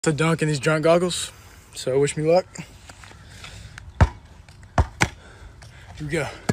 To dunk in these giant goggles, so wish me luck. Here we go.